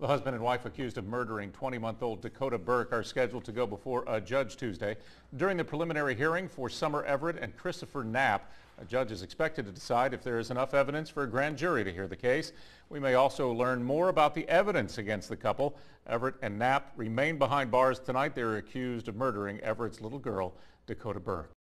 The husband and wife accused of murdering 20-month-old Dakota Burke are scheduled to go before a judge Tuesday. During the preliminary hearing for Summer Everett and Chrisopher Knapp, a judge is expected to decide if there is enough evidence for a grand jury to hear the case. We may also learn more about the evidence against the couple. Everett and Knapp remain behind bars tonight. They are accused of murdering Everett's little girl, Dakota Burke.